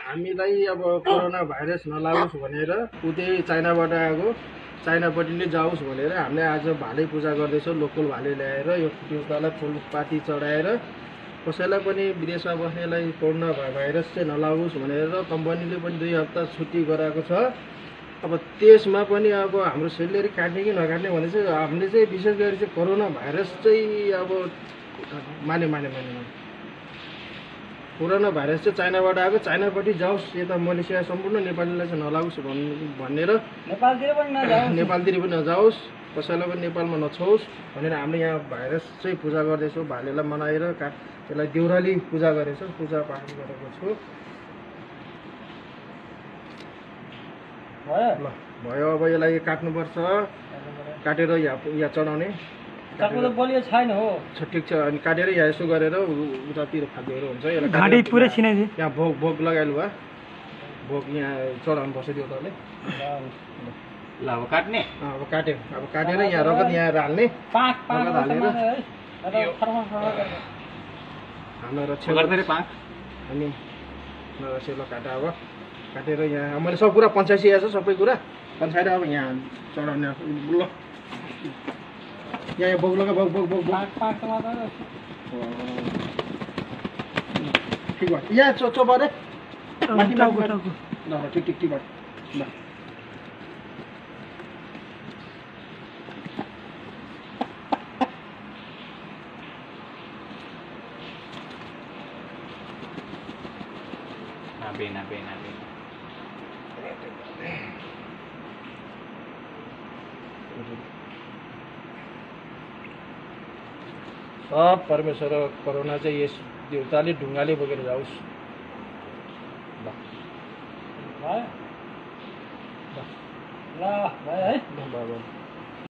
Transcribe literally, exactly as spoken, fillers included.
हामीलाई अब corona virus नलागोस् भनेर उतै चाइनाबाट आएको चाइनापट्टि नै जाओस् भनेर हामीले आज भाले पूजा गर्दैछौँ। लोकल भाले ल्याएर यो देउतालाई फुलपाती चढाएर कसैलाई पनि विदेशमा बस्नेलाई कोरोना भाइरस चाहिँ नलागोस् भनेर कम्पनीले पनि दुई हप्ता छुट्टी गराएको छ। अब त्यसमा पनि अब हाम्रो सेलेरी काट्ने कि नकाट्ने भने चाहिँ हामीले चाहिँ विशेष गरी चाहिँ कोरोना भाइरस चाहिँ अब माने माने माने माने कोरोना भाइरस चाहिँ चाइनाबाट आएको चाइनापट्टि जाओस् यता मलेसिया सम्पूर्ण नेपालीलाई चाहिँ नलागोस् भनेर नेपालतिर पनि नजाओस् नेपालतिर पनि नजाओस् कसैलाई पनि नेपालमा नछोस् भनेर हामीले यहाँ भाइरस चाहिँ पूजा गर्दैछौँ। भालेलाई मनाएर का त्यसलाई देउराली पूजा गरेछौँ, पूजा पाठ गरेको छु। ल भयो, अब यसलाई काट्नुपर्छ, काटेर यहाँ यहाँ चढाउने बलियो छैन हो। ठिक छ, अनि काटेर यहाँ यसो गरेर उतातिर खाद्यहरू हुन्छ घाँटी पुरै छिनाइदियो। यहाँ भोग भोग लगाइलु भयो, भोग यहाँ चढाउनु पर्छ देउताले। ल अब काट्ने, अब काट्यो, अब काटेर यहाँ रगत यहाँ हाल्ने, रगत हालेर हाम्रो रक्षा अनि रसेलो काटा। अब काटेर यहाँ मैले सब कुरा पन्चाइसिया छ, सबै कुरा पन्चाएर अब यहाँ चढाउने। ल यहाँ भोग लगा, भोग भोग भोग ठिक भयो। यहाँ चो चो परे माथि माथि ल ठिक ठिक ठिक भयो। ल Pena, pena, pena. सब परमेश्वर कोरोना चाहिँ यस देउताले ढुङ्गाले बोकेर जाओस्। ल ल भाइ है ल बाबा